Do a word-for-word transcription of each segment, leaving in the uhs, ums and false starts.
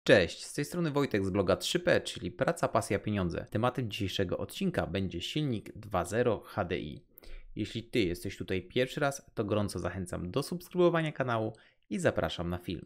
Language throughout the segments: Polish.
Cześć, z tej strony Wojtek z bloga trzy P, czyli Praca, Pasja, Pieniądze. Tematem dzisiejszego odcinka będzie silnik dwa zero H D I. Jeśli Ty jesteś tutaj pierwszy raz, to gorąco zachęcam do subskrybowania kanału i zapraszam na film.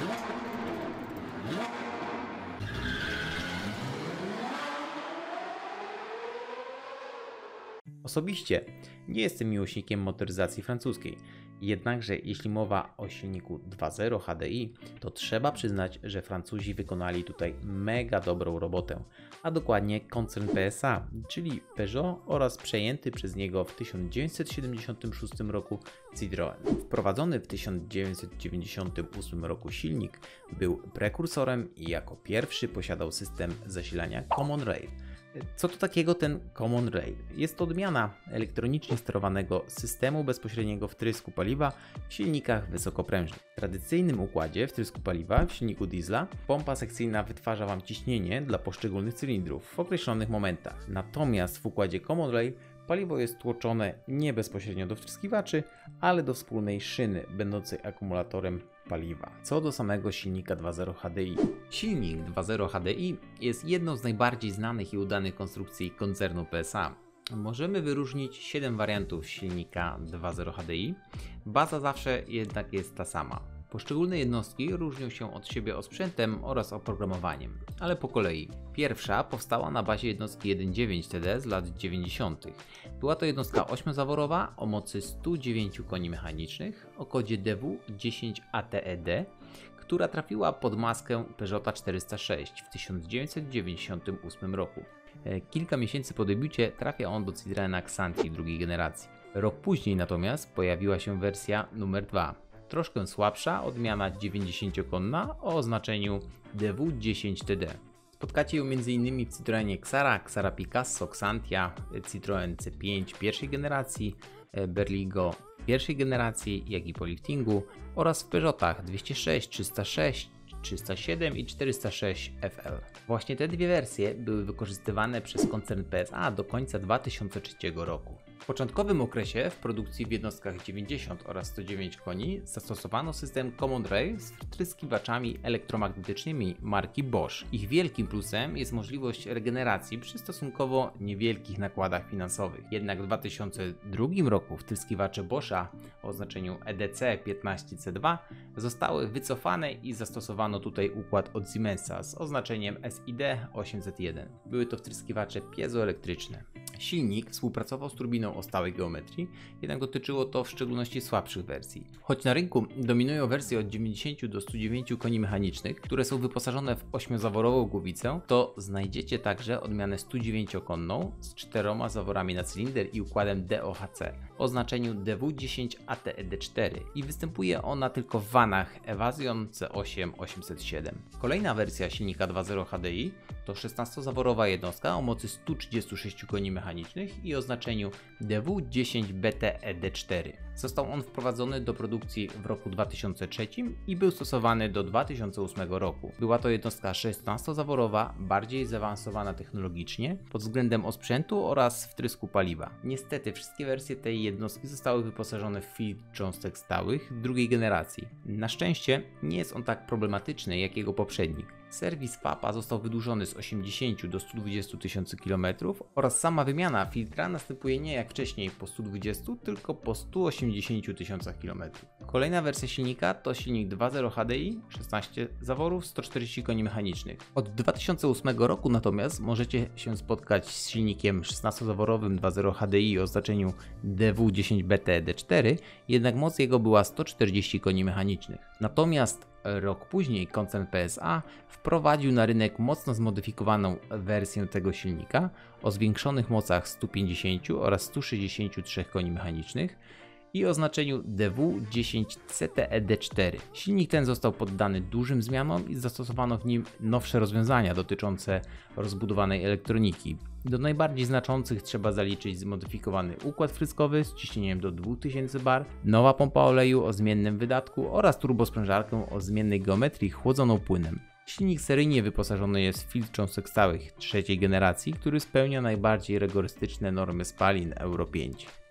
Osobiście nie jestem miłośnikiem motoryzacji francuskiej, jednakże jeśli mowa o silniku dwa zero H D I, to trzeba przyznać, że Francuzi wykonali tutaj mega dobrą robotę, a dokładnie koncern P S A, czyli Peugeot oraz przejęty przez niego w tysiąc dziewięćset siedemdziesiątym szóstym roku Citroën. Wprowadzony w tysiąc dziewięćset dziewięćdziesiątym ósmym roku silnik był prekursorem i jako pierwszy posiadał system zasilania Common Rail. Co to takiego ten Common Rail? Jest to odmiana elektronicznie sterowanego systemu bezpośredniego wtrysku paliwa w silnikach wysokoprężnych. W tradycyjnym układzie wtrysku paliwa w silniku diesla pompa sekcyjna wytwarza Wam ciśnienie dla poszczególnych cylindrów w określonych momentach. Natomiast w układzie Common Rail paliwo jest tłoczone nie bezpośrednio do wtryskiwaczy, ale do wspólnej szyny będącej akumulatorem paliwa. Co do samego silnika dwa zero H D I. Silnik dwa zero H D I jest jedną z najbardziej znanych i udanych konstrukcji koncernu P S A. Możemy wyróżnić siedem wariantów silnika dwa zero H D I. Baza zawsze jednak jest ta sama. Poszczególne jednostki różnią się od siebie osprzętem oraz oprogramowaniem, ale po kolei. Pierwsza powstała na bazie jednostki jeden przecinek dziewięć T D z lat dziewięćdziesiątych. Była to jednostka ośmiozaworowa o mocy stu dziewięciu koni mechanicznych o kodzie D W dziesięć A T E D, która trafiła pod maskę Peugeota czterysta sześć w tysiąc dziewięćset dziewięćdziesiątym ósmym roku. Kilka miesięcy po debiucie trafia on do Citroena Xanthi drugiej generacji. Rok później natomiast pojawiła się wersja numer dwa. Troszkę słabsza, odmiana dziewięćdziesięciokonna o oznaczeniu D W dziesięć T D. Spotkacie ją między innymi w Citroenie Xara, Xara Picasso, Xanthia, Citroen C pięć pierwszej generacji, Berligo pierwszej generacji, jak i po liftingu oraz w Peugeotach dwieście sześć, trzysta sześć, trzysta siedem i czterysta sześć F L. Właśnie te dwie wersje były wykorzystywane przez koncern P S A do końca dwa tysiące trzeciego roku. W początkowym okresie w produkcji w jednostkach dziewięćdziesiąt oraz sto dziewięć koni zastosowano system Common Rail z wtryskiwaczami elektromagnetycznymi marki Bosch. Ich wielkim plusem jest możliwość regeneracji przy stosunkowo niewielkich nakładach finansowych. Jednak w dwa tysiące drugim roku wtryskiwacze Boscha o oznaczeniu E D C piętnaście C dwa zostały wycofane i zastosowano tutaj układ od Siemensa z oznaczeniem S I D osiemset jeden. Były to wtryskiwacze piezoelektryczne. Silnik współpracował z turbiną o stałej geometrii, jednak dotyczyło to w szczególności słabszych wersji. Choć na rynku dominują wersje od dziewięćdziesięciu do stu dziewięciu koni mechanicznych, które są wyposażone w ośmiozaworową głowicę, to znajdziecie także odmianę stu dziewięciokonną z czteroma zaworami na cylinder i układem D O H C o oznaczeniu D W dziesięć A T E D cztery i występuje ona tylko w vanach Evasion C osiem osiemset siedem. Kolejna wersja silnika dwa zero H D I to szesnastozaworowa jednostka o mocy stu trzydziestu sześciu koni mechanicznych i oznaczeniu D W dziesięć B T E D cztery. Został on wprowadzony do produkcji w roku dwa tysiące trzecim i był stosowany do dwa tysiące ósmego roku. Była to jednostka szesnastozaworowa, bardziej zaawansowana technologicznie pod względem osprzętu oraz wtrysku paliwa. Niestety wszystkie wersje tej jednostki zostały wyposażone w filtr cząstek stałych drugiej generacji. Na szczęście nie jest on tak problematyczny jak jego poprzednik. Serwis F A P A został wydłużony z osiemdziesięciu do stu dwudziestu tysięcy kilometrów oraz sama wymiana filtra następuje nie jak wcześniej po stu dwudziestu, tylko po stu osiemdziesięciu tysiącach kilometrów. Kolejna wersja silnika to silnik dwa zero H D I, szesnaście zaworów, sto czterdzieści koni mechanicznych. Od dwa tysiące ósmego roku natomiast możecie się spotkać z silnikiem szesnastozaworowym dwa zero H D I o oznaczeniu D W dziesięć B T E D cztery, jednak moc jego była sto czterdzieści koni mechanicznych. Natomiast rok później koncern P S A wprowadził na rynek mocno zmodyfikowaną wersję tego silnika o zwiększonych mocach stu pięćdziesięciu oraz stu sześćdziesięciu trzech koni mechanicznych i oznaczeniu D W dziesięć C T E D cztery. Silnik ten został poddany dużym zmianom i zastosowano w nim nowsze rozwiązania dotyczące rozbudowanej elektroniki. Do najbardziej znaczących trzeba zaliczyć zmodyfikowany układ wtryskowy z ciśnieniem do dwóch tysięcy bar, nowa pompa oleju o zmiennym wydatku oraz turbosprężarkę o zmiennej geometrii chłodzoną płynem. Silnik seryjnie wyposażony jest w filtr cząstek stałych trzeciej generacji, który spełnia najbardziej rygorystyczne normy spalin Euro pięć.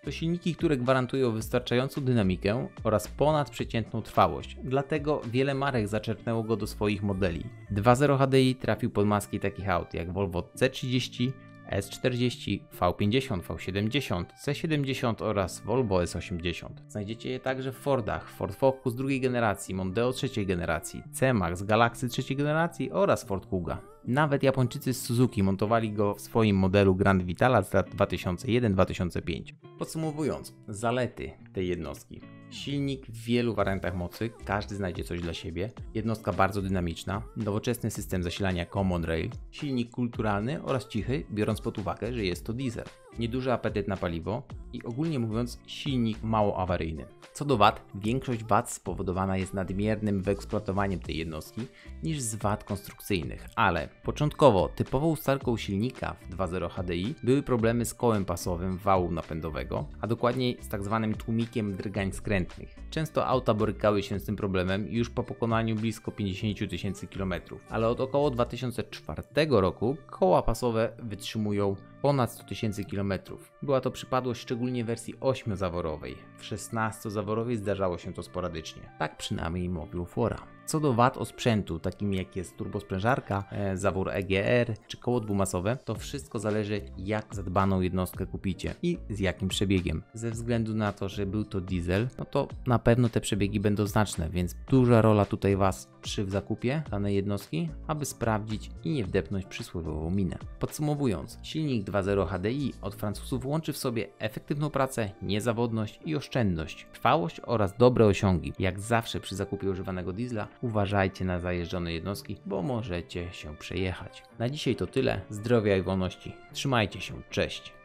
To silniki, które gwarantują wystarczającą dynamikę oraz ponadprzeciętną trwałość, dlatego wiele marek zaczerpnęło go do swoich modeli. dwa zero H D I trafił pod maski takich aut jak Volvo C trzydzieści, S czterdzieści, V pięćdziesiąt, V siedemdziesiąt, C siedemdziesiąt oraz Volvo S osiemdziesiąt. Znajdziecie je także w Fordach, Ford Focus drugiej generacji, Mondeo trzeciej generacji, C-Max, Galaxy trzeciej generacji oraz Ford Kuga. Nawet Japończycy z Suzuki montowali go w swoim modelu Grand Vitala z lat dwa tysiące jeden do dwa tysiące piątego. Podsumowując, zalety tej jednostki. Silnik w wielu wariantach mocy, każdy znajdzie coś dla siebie. Jednostka bardzo dynamiczna, nowoczesny system zasilania Common Rail, silnik kulturalny oraz cichy, biorąc pod uwagę, że jest to diesel. Nieduży apetyt na paliwo i ogólnie mówiąc silnik mało awaryjny. Co do wad, większość wad spowodowana jest nadmiernym wyeksploatowaniem tej jednostki niż z wad konstrukcyjnych, ale początkowo typową usterką silnika w dwa zero H D I były problemy z kołem pasowym wału napędowego, a dokładniej z tak zwanym tłumikiem drgań skrętnych. Często auta borykały się z tym problemem już po pokonaniu blisko pięćdziesięciu tysięcy kilometrów, ale od około dwa tysiące czwartego roku koła pasowe wytrzymują ponad sto tysięcy kilometrów. Była to przypadłość szczególnie w wersji ośmiozaworowej. W szesnastozaworowej zdarzało się to sporadycznie. Tak przynajmniej mówił Fora. Co do wad osprzętu, takim jak jest turbosprężarka, e, zawór E G R czy koło dwumasowe, to wszystko zależy jak zadbaną jednostkę kupicie i z jakim przebiegiem. Ze względu na to, że był to diesel, no to na pewno te przebiegi będą znaczne, więc duża rola tutaj Was przy zakupie danej jednostki, aby sprawdzić i nie wdepnąć przysłowiową minę. Podsumowując, silnik dwa zero H D I od Francuzów łączy w sobie efektywną pracę, niezawodność i oszczędność, trwałość oraz dobre osiągi. Jak zawsze przy zakupie używanego diesla uważajcie na zajeżdżone jednostki, bo możecie się przejechać. Na dzisiaj to tyle. Zdrowia i wolności. Trzymajcie się. Cześć.